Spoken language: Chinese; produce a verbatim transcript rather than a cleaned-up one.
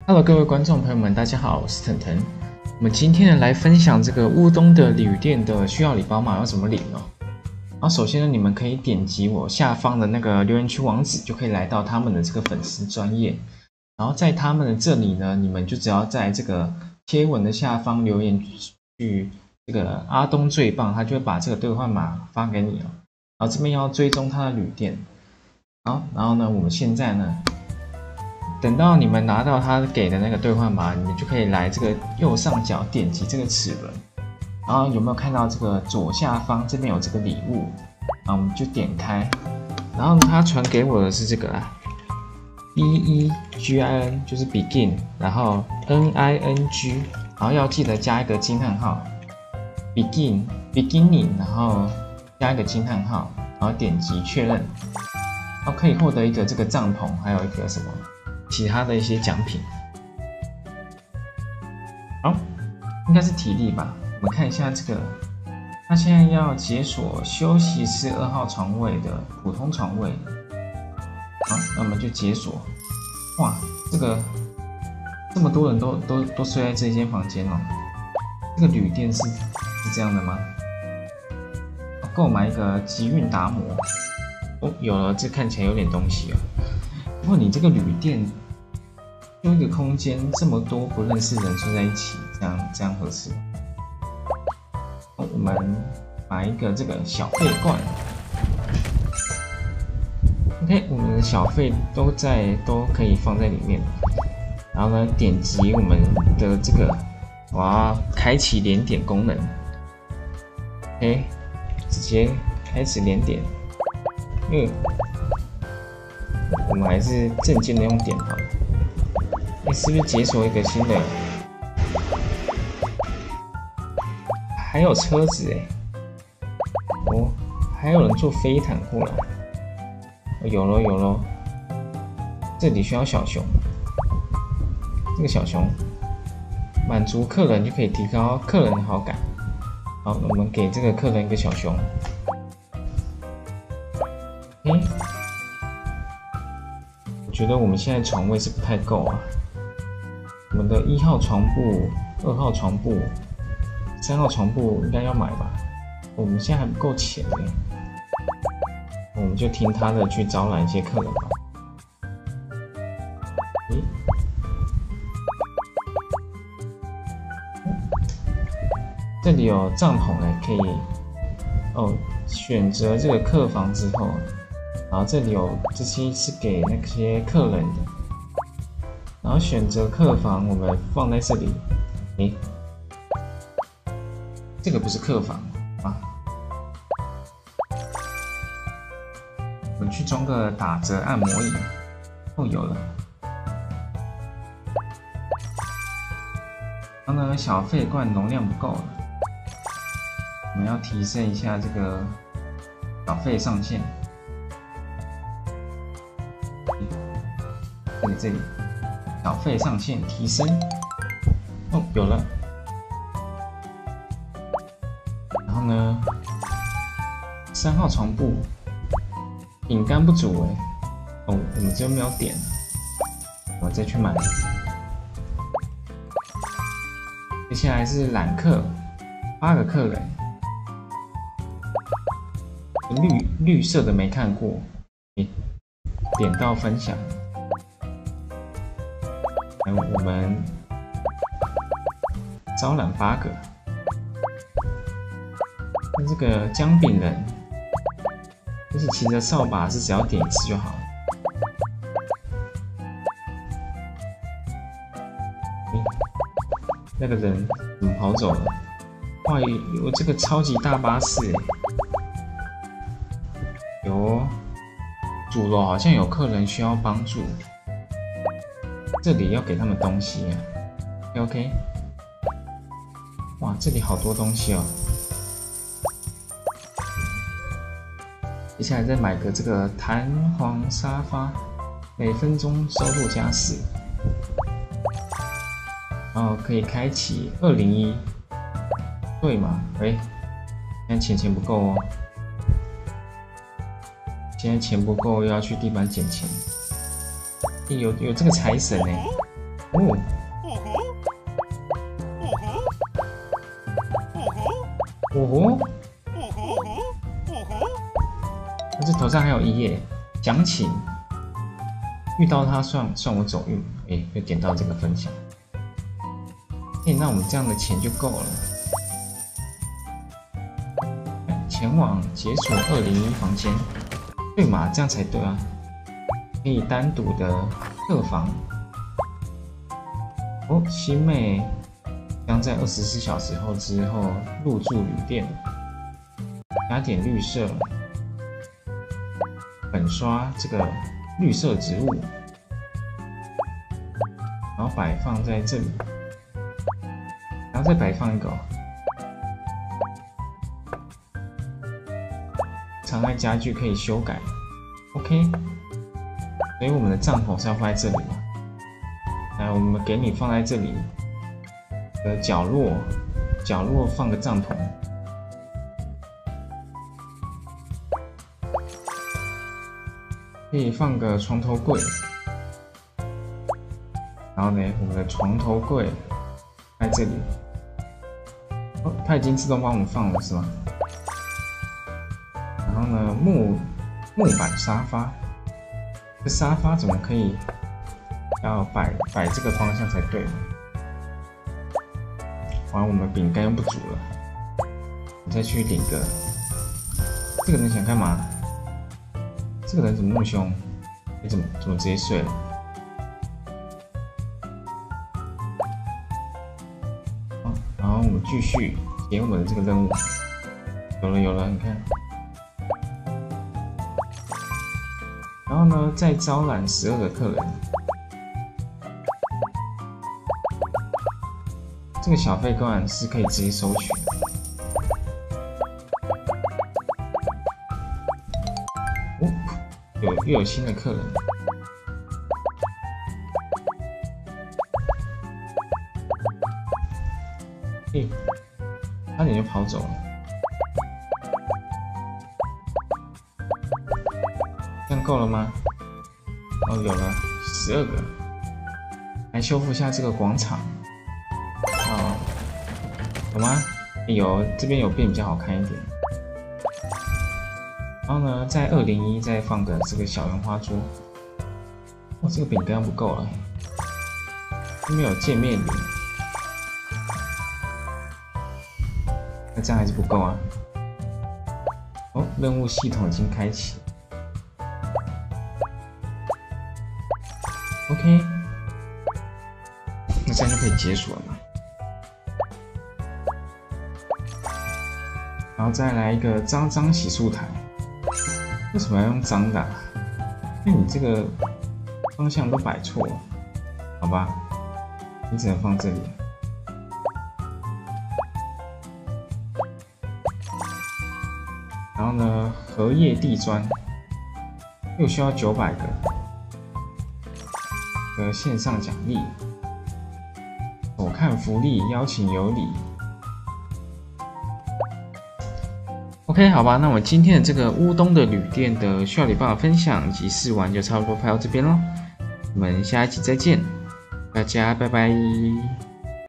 Hello， 各位观众朋友们，大家好，我是腾腾。我们今天呢来分享这个乌东的旅店的需要礼包码要怎么领哦。然后首先呢，你们可以点击我下方的那个留言区网址，就可以来到他们的这个粉丝专页。然后在他们的这里呢，你们就只要在这个贴文的下方留言去这个阿东最棒，他就会把这个兑换码发给你了。然后这边要追踪他的旅店。好，然后呢，我们现在呢。等到你们拿到他给的那个兑换码，你们就可以来这个右上角点击这个齿轮，然后有没有看到这个左下方这边有这个礼物？然后我们就点开，然后他传给我的是这个啦 ，B E G I N 就是 begin， 然后 N I N G， 然后要记得加一个惊叹号 ，begin beginning， 然后加一个惊叹号，然后点击确认，然后可以获得一个这个帐篷，还有一个什么？其他的一些奖品，好，应该是体力吧。我们看一下这个，他现在要解锁休息室二号床位的普通床位，好，那我们就解锁。哇，这个这么多人都都都睡在这间房间哦。这个旅店是是这样的吗？购买一个集运达摩，哦，有了，这看起来有点东西哦。不过你这个旅店用一个空间这么多不认识人住在一起，这样这样合适吗？我们买一个这个小费罐 ，OK， 我们的小费都在都可以放在里面。然后呢，点击我们的这个，哇，开启连点功能 ，OK， 直接开始连点，嗯。我们还是正经的用点好了。你是不是解锁一个新的？还有车子哎！哦，还有人坐飞毯过来。哦，有咯有咯。这里需要小熊。这个小熊满足客人就可以提高客人的好感。好，我们给这个客人一个小熊。嗯。觉得我们现在床位是不太够啊。我们的一号床铺、二号床铺、三号床铺应该要买吧？我们现在还不够钱呢。我们就听他的去招揽一些客人吧。咦？这里有帐篷哎，可以哦。选择这个客房之后。然后这里有这些是给那些客人的，然后选择客房，我们放在这里。诶，这个不是客房啊，我们去装个打折按摩椅。哦，有了。然后呢，小费罐容量不够了，我们要提升一下这个小费上限。这里这里，小费上限提升。哦，有了。然后呢，三号床铺，饼干不足哎。哦，我们这没有点，我再去买。接下来是揽客，八个客人，绿绿色的没看过，诶，点到分享。我们招揽八个，那这个姜饼人，就是骑着扫把是只要点一次就好了。嗯，那个人怎么跑走了？哇，有这个超级大巴士哎！有主楼好像有客人需要帮助。这里要给他们东西啊 ，OK， 哇，这里好多东西哦。接下来再买个这个弹簧沙发，每分钟收入加四，然后可以开启二零一，对吗？哎，现在钱钱不够哦，现在钱不够，又要去地板捡钱。有有这个财神哎， 哦，哦吼，那这头上还有一页讲请，遇到他算算我走运，哎，就点到这个分享。哎，那我们这样的钱就够了。前往解锁二零一房间，对嘛？这样才对啊。可以单独的客房。哦，新妹将在二十四小时后之后入住旅店，加点绿色粉刷这个绿色植物，然后摆放在这里，然后再摆放一个、哦、长按家具可以修改 ，OK， 所以我们的帐篷是要放在这里嘛？来，我们给你放在这里的角落，角落放个帐篷。可以放个床头柜，然后呢，我们的床头柜在这里。哦，它已经自动帮我们放了，是吗？然后呢，木木板沙发，这沙发怎么可以要摆摆这个方向才对呢？完，我们饼干又不煮了，我再去领个。这个人想干嘛？这个人怎么那么凶？你怎么怎么直接睡了？好，然后我们继续解我们的这个任务。有了有了，你看。然后呢，再招揽十二个客人。这个小费罐是可以直接收取的。哦，有又有新的客人。嘿，差点就跑走了。这样够了吗？哦，有了十二个。来修复一下这个广场。哦，有吗？有，这边有变比较好看一点。然后呢，在二零一再放个这个小圆花桌。哇，这个饼干不够了，这边有见面礼，那这样还是不够啊。哦，任务系统已经开启。OK， 那这样就可以解锁了嘛。然后再来一个脏脏洗漱台。为什么要用脏的、啊？因为你这个方向都摆错了，好吧？你只能放这里。然后呢，荷叶地砖又需要九百个的线上奖励。我看福利，邀请有礼。OK， 好吧，那我今天的这个乌东的旅店的需要礼包的分享及试玩就差不多拍到这边咯，我们下一期再见，大家拜拜。